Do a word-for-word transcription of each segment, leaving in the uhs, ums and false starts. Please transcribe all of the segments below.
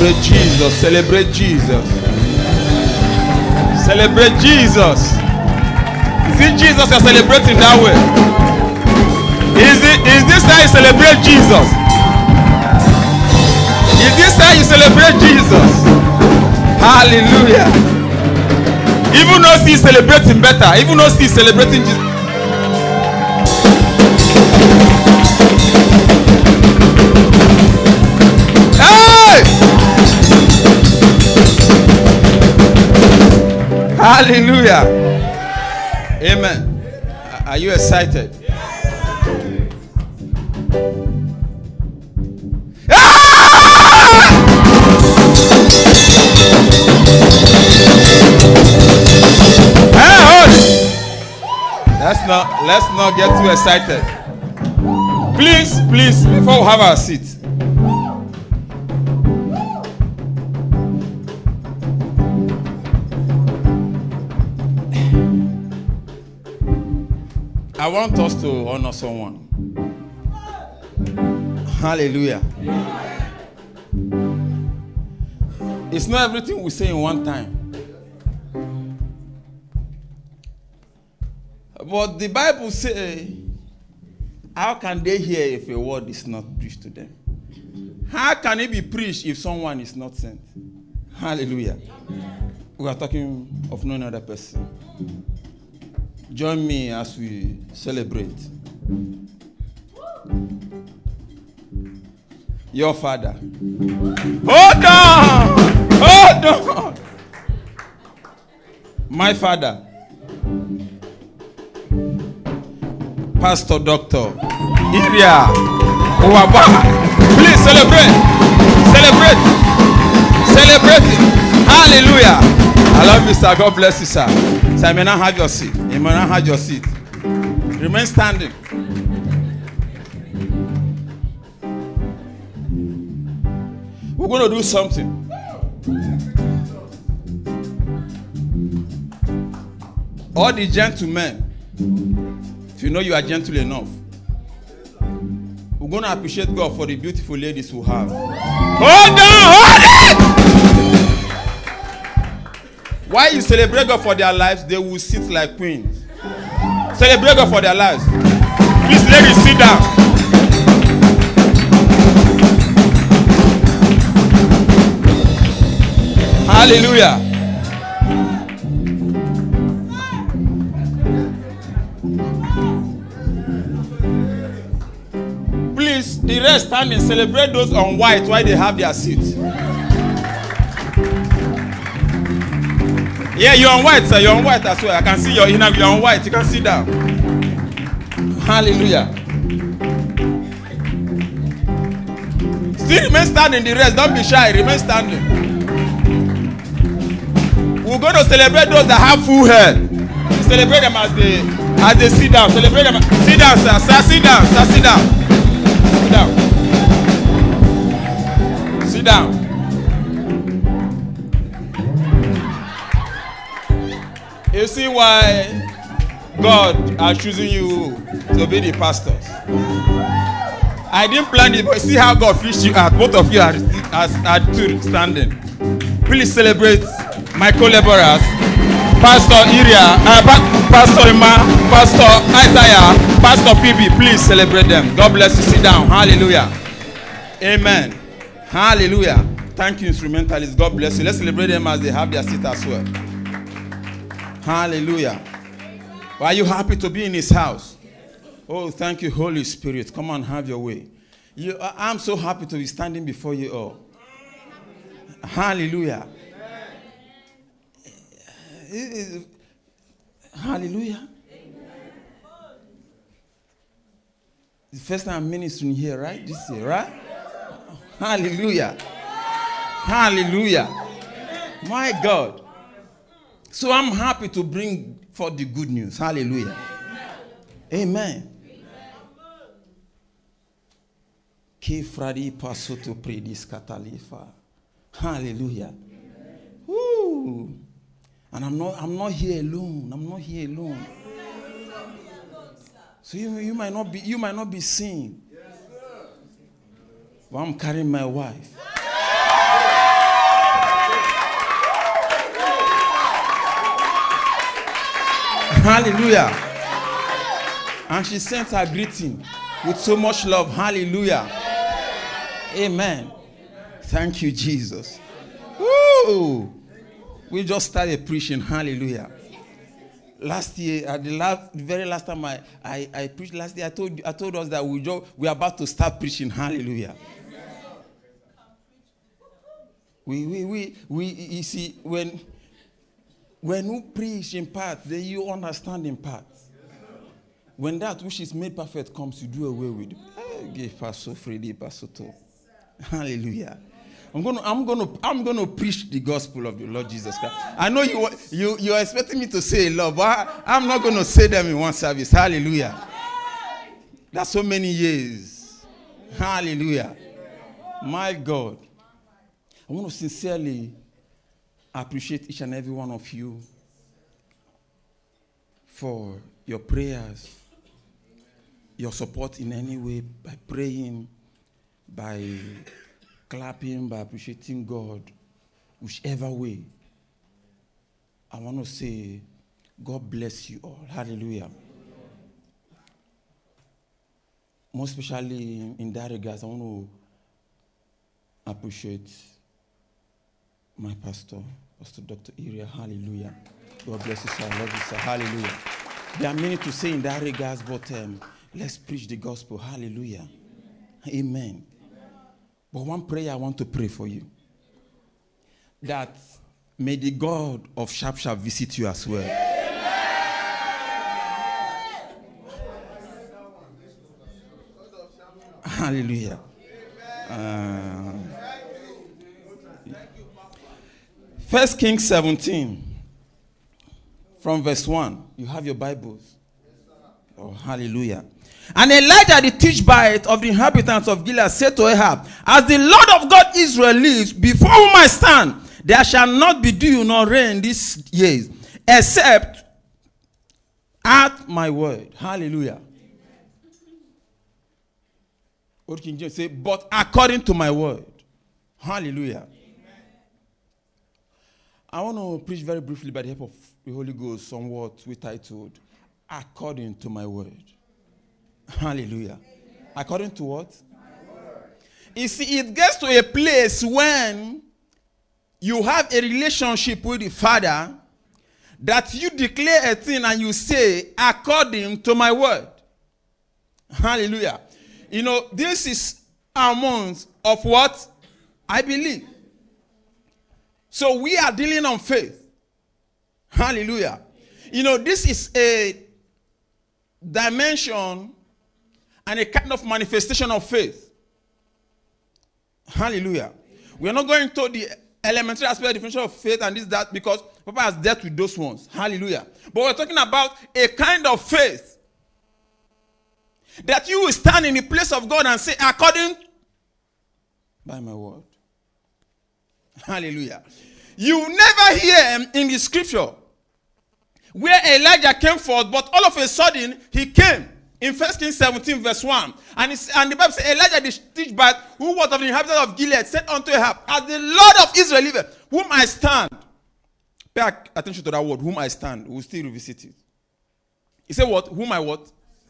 Celebrate Jesus. Celebrate Jesus. Celebrate Jesus. Is it Jesus you're celebrating that way? Is it? Is this how you celebrate Jesus? Is this how you celebrate Jesus? Hallelujah. Even though he's celebrating better, even though he's celebrating Jesus. Hey! Hallelujah. Amen. Are you excited? Let's not, let's not get too excited. Please, please, before we have our seat. I want us to honor someone. Hallelujah. It's not everything we say in one time. But the Bible says, how can they hear if a word is not preached to them? How can it be preached if someone is not sent? Hallelujah. Amen. We are talking of no other person. Join me as we celebrate. Your father. Hold on! Hold on! My father. Pastor Doctor Iria Owaba. Please celebrate. Celebrate. Celebrate it. Hallelujah. I love you, sir. God bless you, sir. So I may not have your seat. You may not have your seat. Remain standing. We're going to do something. All the gentlemen, if you know you are gentle enough, we're going to appreciate God for the beautiful ladies who have. Hold on, hold it! While you celebrate God for their lives, they will sit like queens. Celebrate God for their lives. Please, ladies, sit down. Hallelujah. Please, the rest standing, celebrate those on white while they have their seats. Yeah, you're on white, sir. You're on white as well. I can see your inner. You're on white. You can sit down. Hallelujah. Still remain standing. The rest, don't be shy. Remain standing. We're going to celebrate those that have full hair. Celebrate them as they as they sit down. Celebrate them. Sit down, sir. Sir, sit down. Sir, sit down. Sit down. Sit down. You see why God is choosing you to be the pastors. I didn't plan it, but see how God fished you out. Both of you are, are, are two standing. Please celebrate my co-laborers, Pastor Iria, uh, Pastor Emma, Pastor Isaiah, Pastor Phoebe. Please celebrate them. God bless you. Sit down. Hallelujah. Amen. Hallelujah. Thank you, instrumentalists. God bless you. Let's celebrate them as they have their seat as well. Hallelujah. Well, are you happy to be in his house? Oh, thank you, Holy Spirit. Come on, have your way. You, I'm so happy to be standing before you all. Hallelujah. Hallelujah. The first time I'm ministering here, right? This year, right? Hallelujah. Hallelujah. My God. So I'm happy to bring forth the good news. Hallelujah. Amen. Hallelujah. Woo. And I'm not I'm not here alone. I'm not here alone. So you, you might not be you might not be seen. But I'm carrying my wife. Hallelujah. And she sent her greeting with so much love. Hallelujah. Amen. Thank you, Jesus. Woo! We just started preaching. Hallelujah. Last year, at the last, the very last time I, I, I preached last year, I told I told us that we just, we are about to start preaching. Hallelujah. We we we we you see when when you preach in part, then you understand in part. When that which is made perfect comes, you do away with it. Hallelujah. I'm going to I'm going to I'm going to preach the gospel of the Lord Jesus Christ. I know you you you're expecting me to say a lot, but I, I'm not going to say them in one service. Hallelujah. That's so many years. Hallelujah. My God. I want to sincerely appreciate each and every one of you for your prayers, your support in any way, by praying, by clapping, by appreciating God, whichever way. I want to say, God bless you all. Hallelujah. Most especially in that regard, I want to appreciate my pastor, Pastor Doctor Iria. Hallelujah. God bless you, sir. I love you, sir. Hallelujah. There are many to say in that regards, but um, let's preach the gospel. Hallelujah. Amen. But one prayer I want to pray for you. That may the God of Sharp Sharp visit you as well. Hallelujah. Uh, First Kings seventeen. From verse one. You have your Bibles. Oh, hallelujah. And Elijah the Tishbite of the inhabitants of Gilead said to Ahab, as the Lord of God Israel lives, before whom I stand, there shall not be dew nor rain these years, except at my word. Hallelujah. Old King James say, but according to my word. Hallelujah. I want to preach very briefly by the help of the Holy Ghost, somewhat we titled, according to my word. Hallelujah. Amen. According to what? My word. You see, it gets to a place when you have a relationship with the Father that you declare a thing and you say, according to my word. Hallelujah. You know, this is amongst of what I believe. So we are dealing on faith. Hallelujah. You know, this is a dimension and a kind of manifestation of faith. Hallelujah. We are not going to the elementary aspect of definition of faith and this, that, because Papa has dealt with those ones. Hallelujah. But we're talking about a kind of faith that you will stand in the place of God and say, according by my word. Hallelujah. You never hear in the scripture where Elijah came forth, but all of a sudden he came in First Kings seventeen, verse one. And, and the Bible says, Elijah the Tishbite, who was of the inhabitants of Gilead, said unto Ahab, as the Lord of Israel liveth, whom I stand. Pay attention to that word, whom I stand. We'll still revisit it. He said what? Whom I what?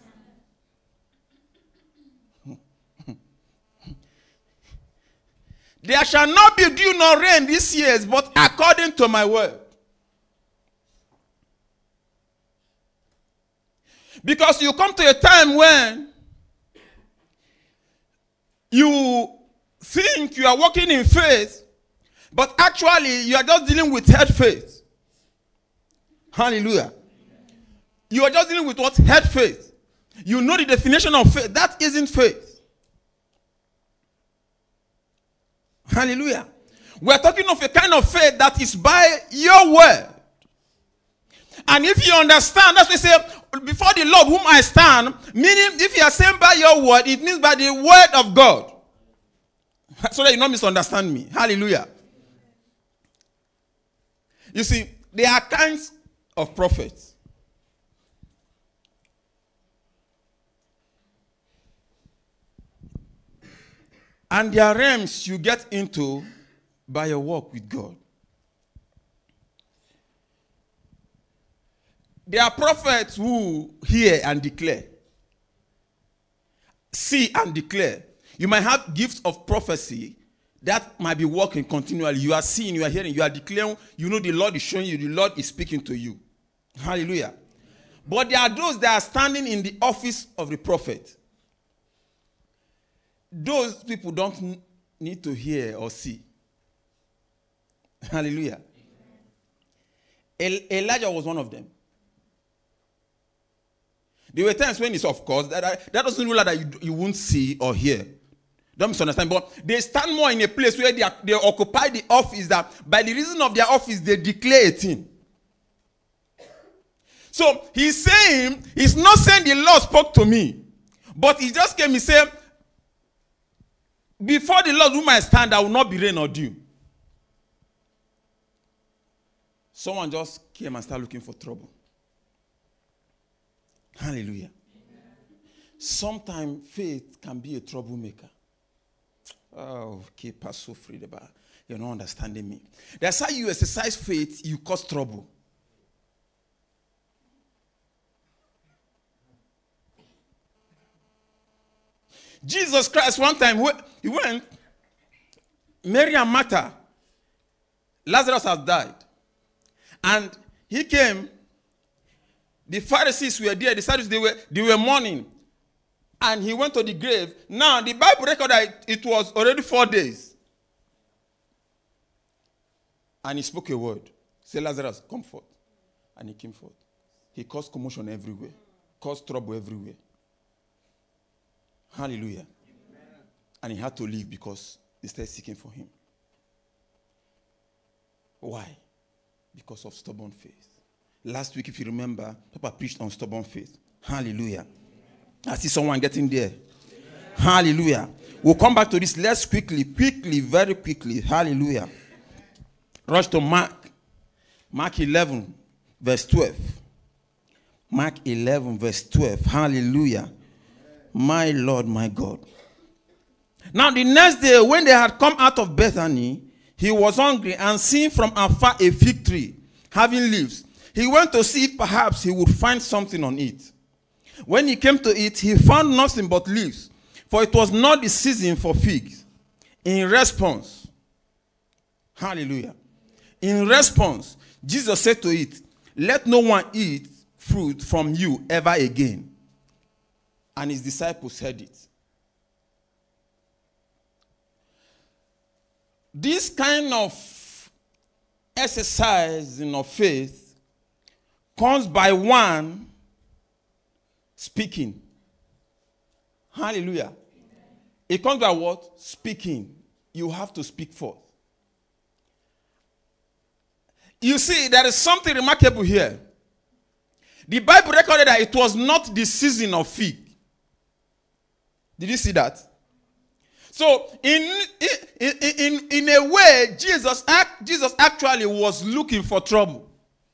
There shall not be dew nor rain these years, but according to my word. Because you come to a time when you think you are walking in faith, but actually you are just dealing with head faith. Hallelujah. You are just dealing with what? Head faith. You know the definition of faith. That isn't faith. Hallelujah. We're talking of a kind of faith that is by your word. And if you understand, that's what we say, before the Lord whom I stand, meaning if you are saying by your word, it means by the word of God. So that you don't misunderstand me. Hallelujah. You see, there are kinds of prophets. And there are realms you get into by your walk with God. There are prophets who hear and declare. See and declare. You might have gifts of prophecy that might be working continually. You are seeing, you are hearing, you are declaring. You know the Lord is showing you, the Lord is speaking to you. Hallelujah. But there are those that are standing in the office of the prophet. Those people don't need to hear or see. Hallelujah. El- Elijah was one of them. There were times when it's, of course, that, that doesn't mean that you, you won't see or hear. Don't misunderstand. But they stand more in a place where they, are, they occupy the office that by the reason of their office, they declare a thing. So he's saying, he's not saying the Lord spoke to me. But he just came and said, before the Lord whom I stand, I will not be rain or dew. Someone just came and started looking for trouble. Hallelujah. Sometimes faith can be a troublemaker. Oh, keep us so free about. You're not understanding me. That's how you exercise faith, you cause trouble. Jesus Christ, one time, he went, Mary and Martha, Lazarus has died. And he came, the Pharisees were there, the Sadducees, they were, they were mourning. And he went to the grave. Now, the Bible records that it was already four days. And he spoke a word. Say, Lazarus, come forth. And he came forth. He caused commotion everywhere. Caused trouble everywhere. Hallelujah. Amen. And he had to leave because they started seeking for him. Why? Because of stubborn faith. Last week, if you remember, Papa preached on stubborn faith. Hallelujah. I see someone getting there. Amen. Hallelujah. We'll come back to this. Let's quickly, quickly, very quickly. Hallelujah. Rush to Mark. Mark eleven, verse twelve. Mark eleven, verse twelve. Hallelujah. My Lord, my God. Now the next day, when they had come out of Bethany, he was hungry, and seeing from afar a fig tree having leaves, he went to see if perhaps he would find something on it. When he came to it, he found nothing but leaves, for it was not the season for figs. In response, hallelujah. In response, Jesus said to it, let no one eat fruit from you ever again. And his disciples heard it. This kind of exercising of faith comes by one speaking. Hallelujah. Amen. It comes by what? Speaking. You have to speak forth. You see, there is something remarkable here. The Bible recorded that it was not the season of fig. Did you see that? So, in, in, in, in a way, Jesus, Jesus actually was looking for trouble.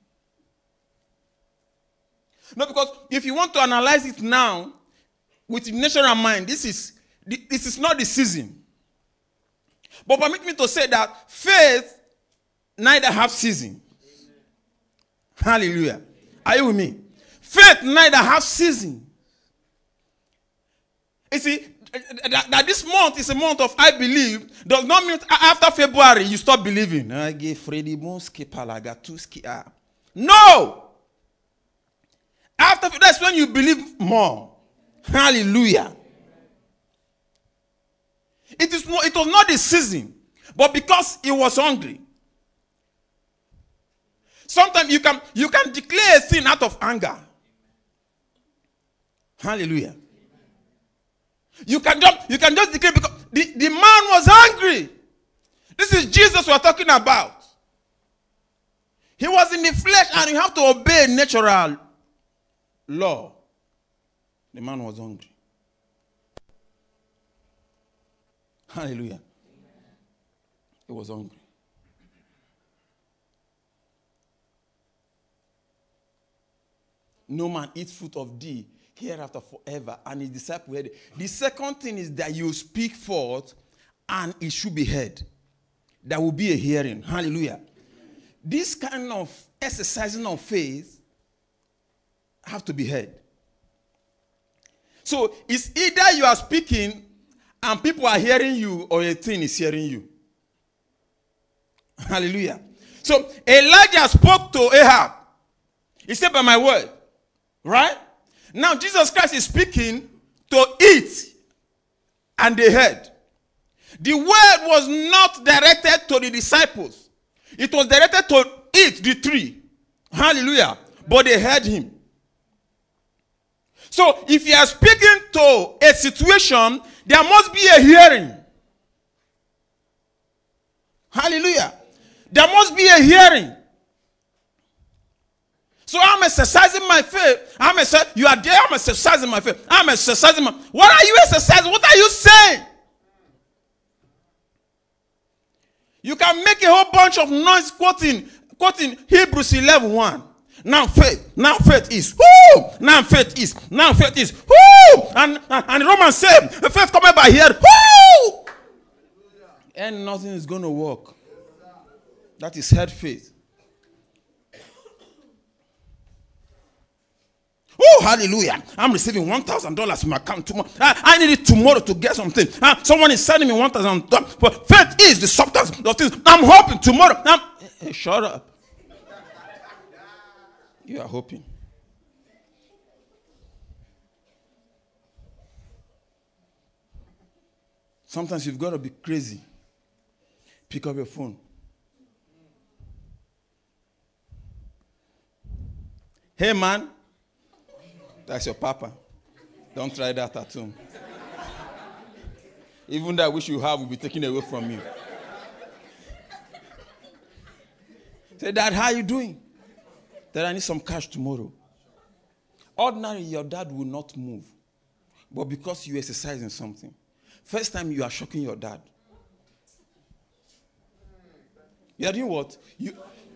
No, because if you want to analyze it now, with the natural mind, this is, this is not the season. But permit me to say that faith neither have season. Amen. Hallelujah. Amen. Are you with me? Faith neither have season. You see, that, that this month is a month of I believe does not mean after February you stop believing. No! After that's when you believe more. Hallelujah. It is not, it was not the season, but because he was hungry. Sometimes you can you can declare a thing out of anger. Hallelujah. You can just you can just declare because the, the man was hungry. This is Jesus we're talking about. He was in the flesh and you have to obey natural law. The man was hungry. Hallelujah. He was hungry. No man eats fruit of thee hereafter forever. And his disciple heard it. The second thing is that you speak forth and it should be heard. There will be a hearing. Hallelujah. This kind of exercising of faith have to be heard. So it's either you are speaking and people are hearing you, or a thing is hearing you. Hallelujah. So Elijah spoke to Ahab. He said, by my word. Right? Now Jesus Christ is speaking to it, and they heard. The word was not directed to the disciples. It was directed to it, the tree. Hallelujah. But they heard him. So if you are speaking to a situation, there must be a hearing. Hallelujah. There must be a hearing. So I'm exercising my faith. I'm exercising. You are there. I'm exercising my faith. I'm exercising my. What are you exercising? What are you saying? You can make a whole bunch of noise quoting, quoting Hebrews eleven one. Now faith, now faith is, whoo! Now faith is, now faith is, whoo! And, and, and Romans said, faith coming by here, whoo! And nothing is going to work. That is head faith. Oh, hallelujah. I'm receiving one thousand dollars in my account tomorrow. I, I need it tomorrow to get something. Uh, someone is sending me one thousand dollars. But faith is the substance of things. I'm hoping tomorrow. I'm, hey, shut up. You are hoping. Sometimes you've got to be crazy. Pick up your phone. Hey, man. That's your papa. Don't try that at home. Even that wish you have will be taken away from you. Say, Dad, how are you doing? Dad, I need some cash tomorrow. Ordinarily, your dad will not move. But because you're exercising something. First time you are shocking your dad. You are doing what? You...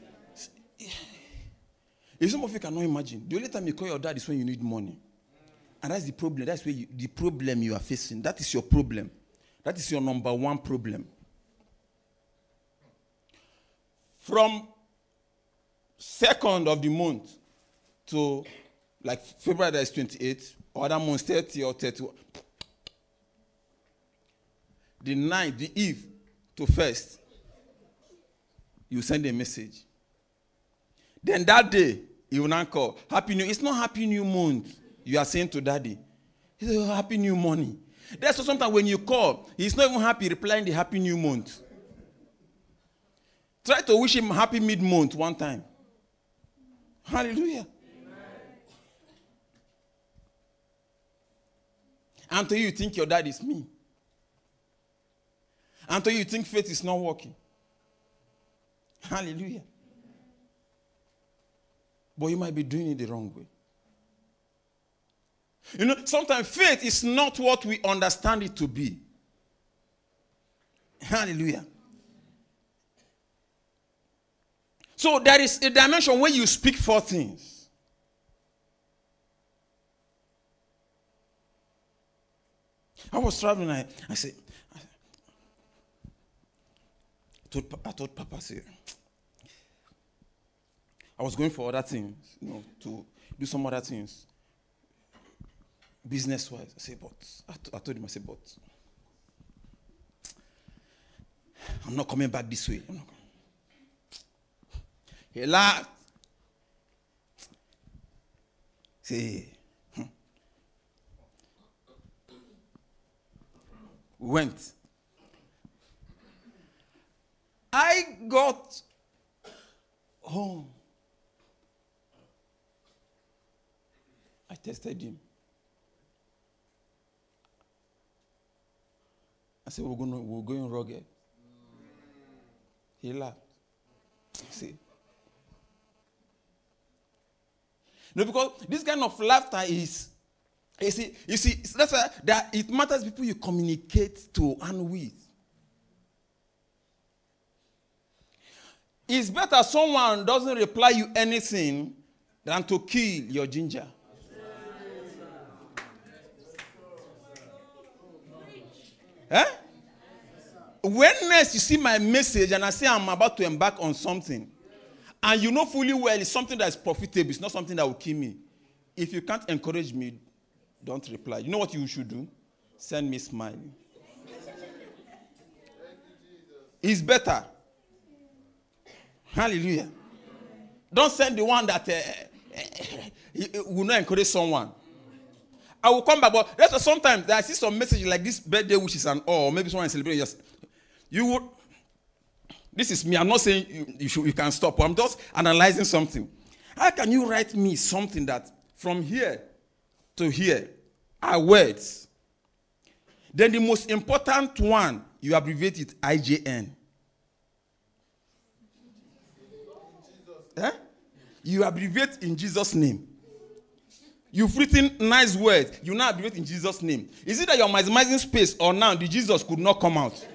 If some of you cannot imagine, the only time you call your dad is when you need money. And that's the problem. That's where you, the problem you are facing. That is your problem. That is your number one problem. From second of the month to like February that is twenty-eighth, or other months thirty or thirty-one. The ninth, the eve to first, you send a message. Then that day, he will not call. Happy New. It's not Happy New Month. You are saying to Daddy. He says, oh, Happy New Money. That's why sometimes when you call, he's not even happy replying the Happy New Month. Try to wish him Happy Mid-Month one time. Hallelujah. Amen. Until you think your dad is me. Until you think faith is not working. Hallelujah. But you might be doing it the wrong way. You know, sometimes faith is not what we understand it to be. Hallelujah. So there is a dimension where you speak for things. I was traveling, I, I said, I told, I told Papa, I said, I was going for other things, you know, to do some other things, business-wise. I said, but, I, t- I told him, I said, but, I'm not coming back this way. I'm not coming. He laughed. Say, hmm. We went. I got home. I tested him. I said, we're going, we're going rugged. He laughed. See? No, because this kind of laughter is, you see, you see, that's why that it matters people you communicate to and with. It's better someone doesn't reply you anything than to kill your ginger. Eh? When next you see my message and I say I'm about to embark on something, and you know fully well it's something that is profitable, it's not something that will kill me, If you can't encourage me, don't reply. You know what you should do? Send me smile. It's better. Hallelujah. Don't send the one that uh, uh, will not encourage someone. I will come back, but that's sometimes I see some message like this birthday, which is an or maybe someone is celebrating. Just you would. This is me. I'm not saying you, you should. You can stop. I'm just analyzing something. How can you write me something that from here to here are words? Then the most important one, you abbreviate it I J N. Eh? You abbreviate in Jesus' name. You've written nice words. You now abbreviate in Jesus' name. Is it that you're maximizing space or now the Jesus could not come out?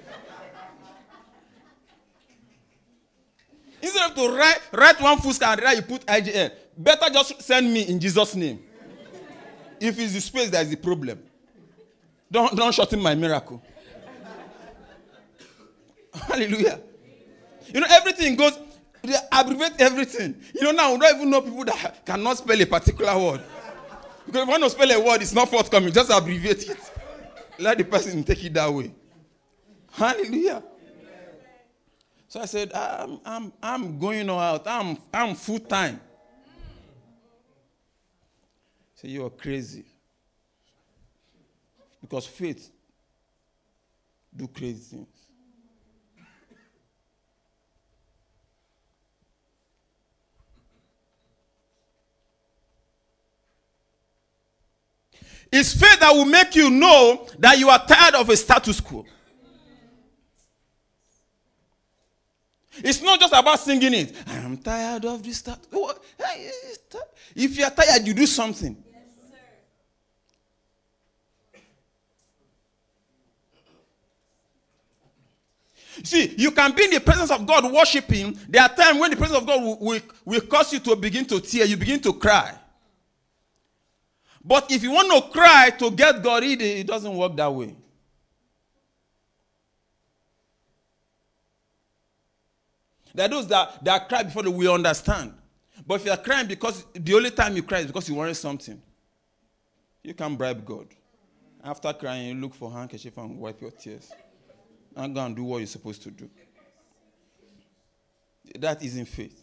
Instead of to write, write one full scan and write, you put I J N. Better just send me in Jesus' name. If it's the space, that is the problem. Don't, don't shorten my miracle. Hallelujah. You know, everything goes, they abbreviate everything. You know, now we don't even know people that cannot spell a particular word. Because if you want to spell a word, it's not forthcoming. Just abbreviate it. Let the person take it that way. Hallelujah. So I said, I'm, I'm, I'm going out. I'm, I'm full time. So you're crazy. Because faith do crazy things. It's faith that will make you know that you are tired of a status quo. It's not just about singing it. I'm tired of this status quo. If you are tired, you do something. Yes, sir. See, you can be in the presence of God worshiping. There are times when the presence of God will, will, will cause you to begin to tear. You begin to cry. But if you want to cry to get God, it, it doesn't work that way. There are those that, that cry before they will understand. But if you are crying because the only time you cry is because you want something, you can't bribe God. After crying, you look for a handkerchief and wipe your tears. And go and do what you're supposed to do. That isn't faith.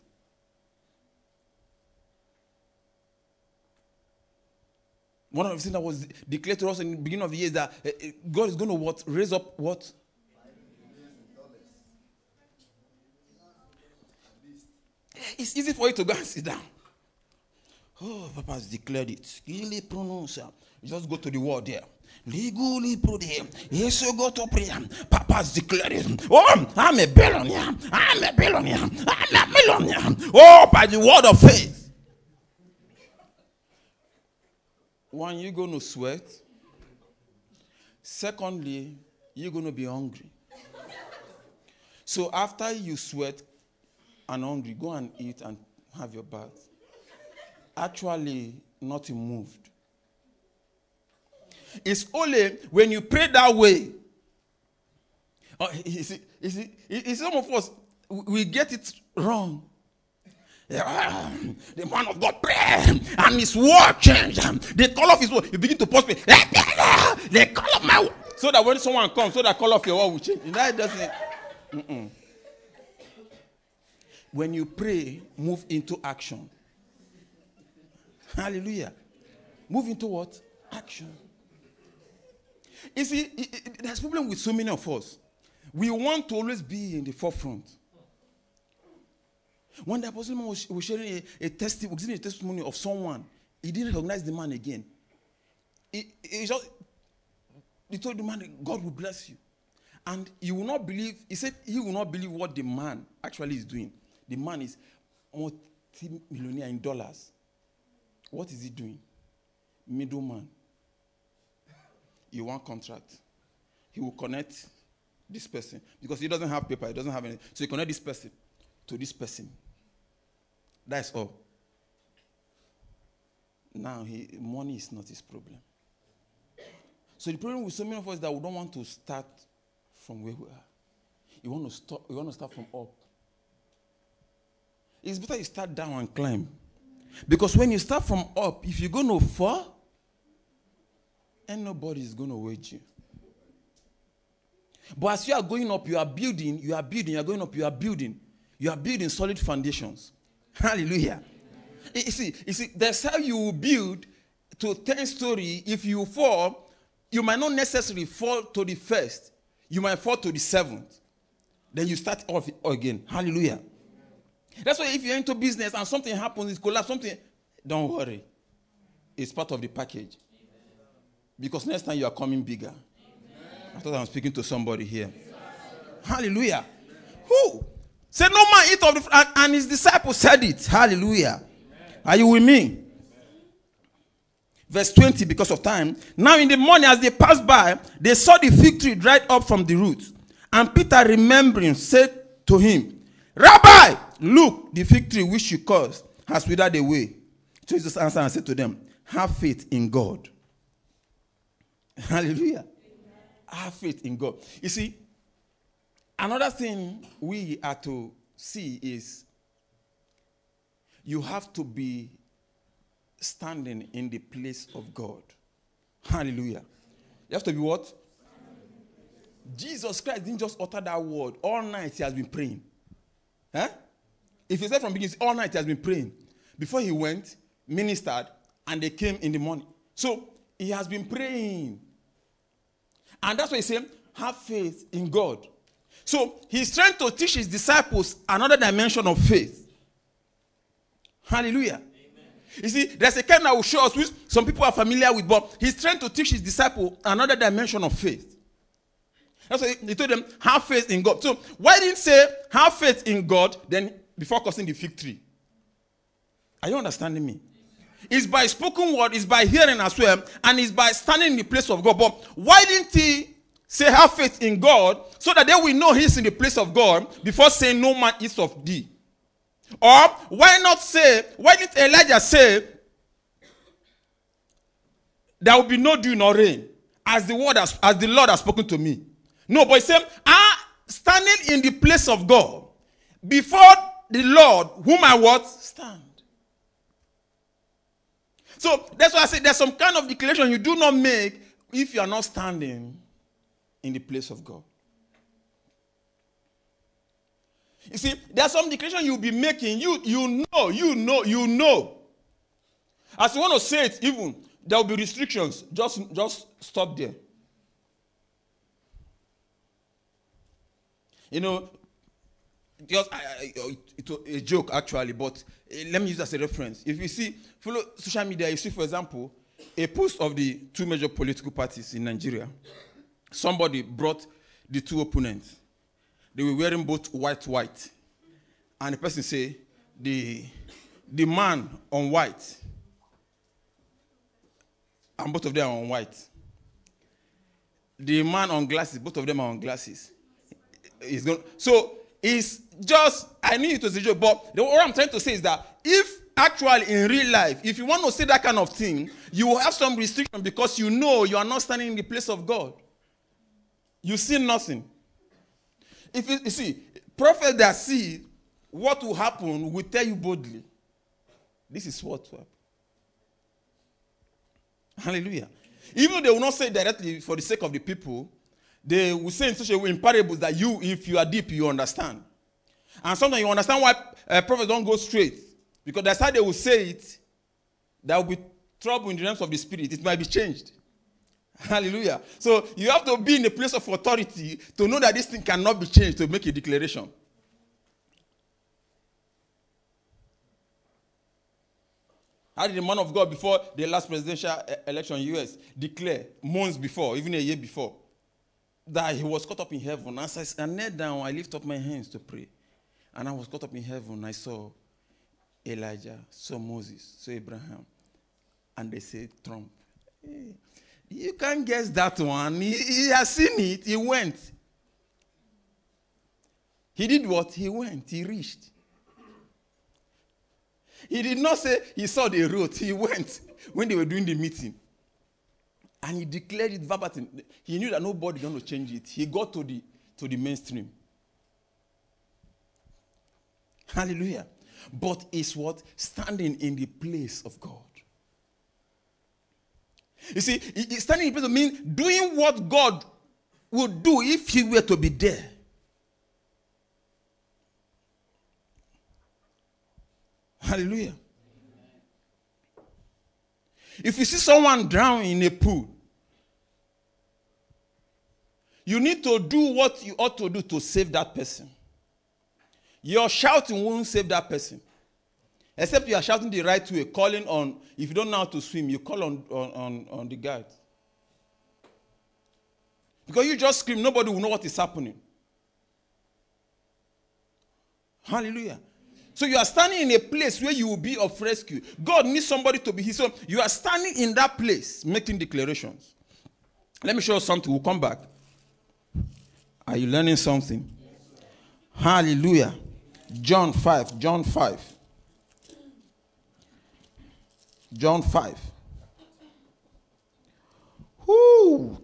One of the things that was declared to us in the beginning of the year is that uh, God is going to what? Raise up what? It's easy for you to go and sit down. Oh, Papa has declared it. Really pronounce. You just go to the word there. Legally pray. Yes, you go to prayer. Papa has declared it. Oh, I'm a billionaire. I'm a billionaire. I'm a millionaire. Oh, by the word of faith. One, you're going to sweat. Secondly, you're going to be hungry. So after you sweat and hungry, go and eat and have your bath. Actually, nothing moved. It's only when you pray that way. Oh, you see, you see, you see, some of us, we get it wrong. Yeah, the man of God prayed and his word changed. The color of his word, you begin to post me. The color of my word. So that when someone comes, so that color of your word will change. That doesn't. Mm-mm. When you pray, move into action. Hallelujah. Move into what? Action. You see, it, it, there's a problem with so many of us. We want to always be in the forefront. One day, Apostle was, was sharing a, a, testi- was a testimony of someone. He didn't recognize the man again. He, he, just, he told the man, God will bless you. And you will not believe, he said he will not believe what the man actually is doing. The man is multi-millionaire in dollars. What is he doing? Middleman. You want contract. He will connect this person. Because he doesn't have paper, he doesn't have anything. So he connect this person to this person. That's all. Now, he, money is not his problem. So the problem with so many of us is that we don't want to start from where we are. You want to start, you want to start from up. It's better you start down and climb. Because when you start from up, if you're going to fall, and nobody is going to wait you. But as you are going up, you are building, you are building, you are going up, you are building. You are building solid foundations. Hallelujah. You see, you see, that's how you will build to ten story. If you fall, you might not necessarily fall to the first. You might fall to the seventh. Then you start off again. Hallelujah. That's why if you're into business and something happens, it collapses, something, don't worry. It's part of the package. Because next time you are coming bigger. I thought I was speaking to somebody here. Hallelujah. Who? Said no man eat of the fruit, and his disciples said it. Hallelujah. Are you with me? Verse twenty, because of time. Now in the morning as they passed by, they saw the fig tree dried up from the roots. And Peter, remembering, said to him, Rabbi, look, the fig tree which you cursed has withered away. Jesus answered and said to them, have faith in God. Hallelujah. Have faith in God. You see, another thing we are to see is you have to be standing in the place of God. Hallelujah. You have to be what? Jesus Christ didn't just utter that word. All night he has been praying. Huh? If he said from the beginning, all night he has been praying. Before he went, ministered, and they came in the morning. So he has been praying. And that's why he said, have faith in God. So he's trying to teach his disciples another dimension of faith. Hallelujah. Amen. You see, there's a kind that will show us, which some people are familiar with, but he's trying to teach his disciples another dimension of faith. That's why he told them, have faith in God. So why didn't he say, have faith in God, then before cursing the fig tree? Are you understanding me? It's by spoken word, it's by hearing as well, and it's by standing in the place of God. But why didn't he say have faith in God so that they will know he's in the place of God before saying no man eats of thee? Or why not say, why didn't Elijah say there will be no dew nor rain as the word has, as the Lord has spoken to me? No, but he said, I'm standing in the place of God before the Lord whom I what? Stand. So that's why I say there's some kind of declaration you do not make if you are not standing in the place of God. You see, there's some declaration you'll be making. You, you know, you know, you know. As you want to say it, even, there will be restrictions. Just, just stop there. You know, just I, I, it's a joke actually, but let me use as a reference. If you see, follow social media, you see, for example, a post of the two major political parties in Nigeria. Somebody brought the two opponents. They were wearing both white, white. And the person say, the, the man on white, and both of them are on white. The man on glasses, both of them are on glasses. He's going, so it's just, I knew it was a joke, but the, what I'm trying to say is that if actually in real life, if you want to say that kind of thing, you will have some restriction because you know you are not standing in the place of God. You see nothing. If you, you see, prophets that see what will happen will tell you boldly, this is what will happen. Hallelujah. Even though they will not say directly for the sake of the people, they will say in such a way in parables that you, if you are deep, you understand. And sometimes you understand why uh, prophets don't go straight. Because that's how they will say it. There will be trouble in the realms of the spirit. It might be changed. Hallelujah. So you have to be in a place of authority to know that this thing cannot be changed to make a declaration. How did the man of God before the last presidential election in the U S declare months before, even a year before, that he was caught up in heaven? As I knelt down, I lift up my hands to pray. And I was caught up in heaven. I saw Elijah, saw Moses, saw Abraham. And they said Trump. Hey, you can't guess that one. He, he has seen it. He went. He did what? He went. He reached. He did not say he saw the road. He went when they were doing the meeting. And he declared it verbatim. He knew that nobody was going to change it. He got to the, to the mainstream. Hallelujah. but it's what? Standing in the place of God. You see, standing in the place means doing what God would do if he were to be there. Hallelujah. If you see someone drown in a pool, you need to do what you ought to do to save that person. Your shouting won't save that person. Except you are shouting the right way, calling on, if you don't know how to swim, you call on, on, on, on the guide. Because you just scream, nobody will know what is happening. Hallelujah. So you are standing in a place where you will be of rescue. God needs somebody to be his own. You are standing in that place, making declarations. Let me show you something. We'll come back. Are you learning something? Hallelujah. John five. John five. John five. Whoo.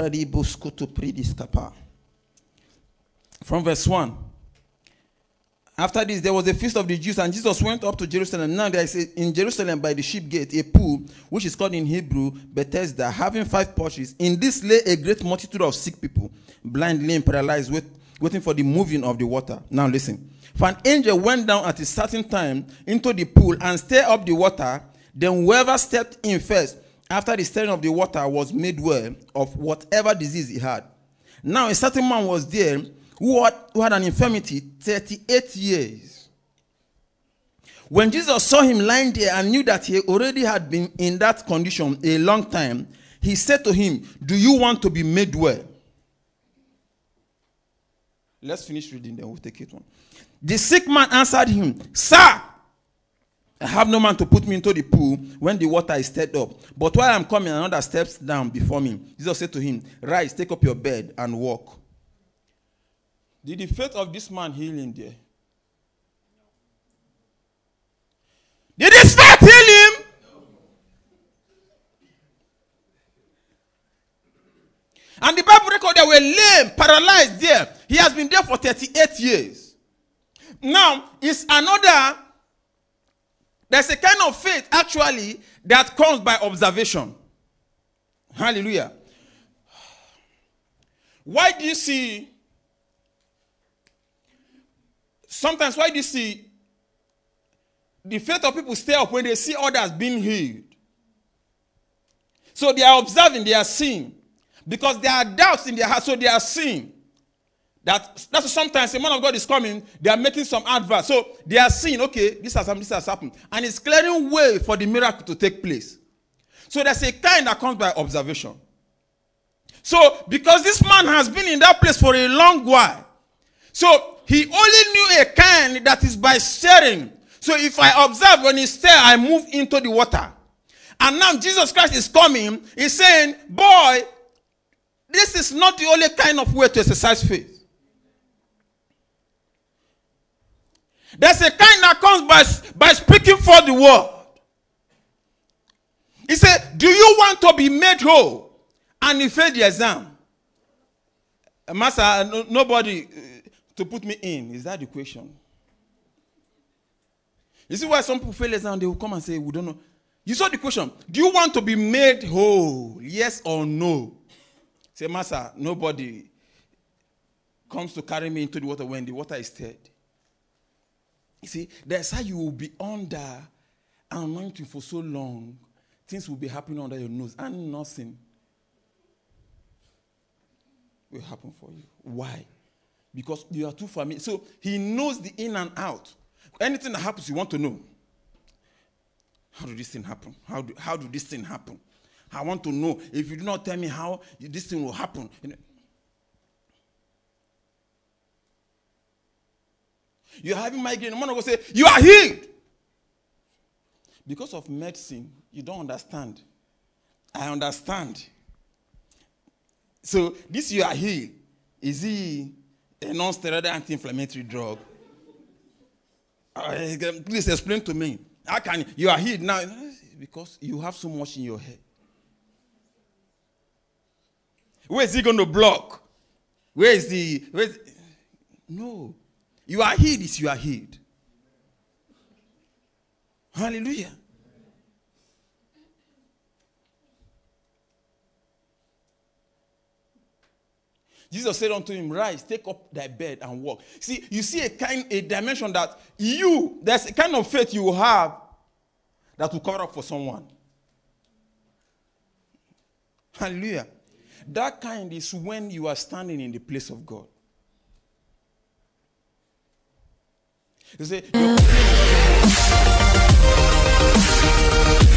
From verse one. After this, there was a feast of the Jews, and Jesus went up to Jerusalem. Now there is a, in Jerusalem by the sheep gate a pool, which is called in Hebrew Bethesda, having five porches. In this lay a great multitude of sick people, blind, lame, paralyzed, wait, waiting for the moving of the water. Now listen. For an angel went down at a certain time into the pool and stirred up the water. Then whoever stepped in first after the stirring of the water was made well of whatever disease he had. Now a certain man was there who had, who had an infirmity thirty-eight years. When Jesus saw him lying there and knew that he already had been in that condition a long time, he said to him, "Do you want to be made well?" Let's finish reading, then we'll take it on. The sick man answered him, "Sir, I have no man to put me into the pool when the water is stirred up. But while I am coming, another steps down before me." Jesus said to him, "Rise, take up your bed and walk." Did the faith of this man heal him there? Did his faith heal him? And the Bible record they were lame, paralyzed there. He has been there for thirty-eight years. Now, it's another, there's a kind of faith actually that comes by observation. Hallelujah. Why do you see, sometimes why do you see the faith of people stay up when they see others being healed? So they are observing, they are seeing. Because there are doubts in their heart, so they are seeing. That, that's sometimes a man of God is coming, they are making some advert. So they are seeing, okay, this has happened, this has happened. And it's clearing way for the miracle to take place. So there's a kind that comes by observation. So because this man has been in that place for a long while, so he only knew a kind that is by stirring. So if I observe when he stir, I move into the water. And now Jesus Christ is coming, he's saying, boy, this is not the only kind of way to exercise faith. There's a kind that comes by, by speaking for the word. He said, do you want to be made whole? And he failed the exam. Master, no, nobody uh, to put me in. Is that the question? You see why some people fail the exam, they will come and say, we don't know. You saw the question. Do you want to be made whole? Yes or no? Say, Master, nobody comes to carry me into the water when the water is stirred. You see, that's how you will be under anointing for so long. Things will be happening under your nose and nothing will happen for you. Why? Because you are too familiar. So he knows the in and out. Anything that happens, you want to know. How did this thing happen? How do, how do this thing happen? I want to know. If you do not tell me how this thing will happen. You know, you're having migraine. The man will say, you are healed. Because of medicine, you don't understand. I understand. So this you are healed. Is he a non-steroidal anti-inflammatory drug? Uh, please explain to me. How can you, you are healed now? Because you have so much in your head. Where is he going to block? Where is the... Where is, no. You are healed is you are healed. Hallelujah. Jesus said unto him, rise, take up thy bed and walk. See, you see a kind, a dimension that you, there's a kind of faith you will have that will cover up for someone. Hallelujah. That kind is when you are standing in the place of God. You say,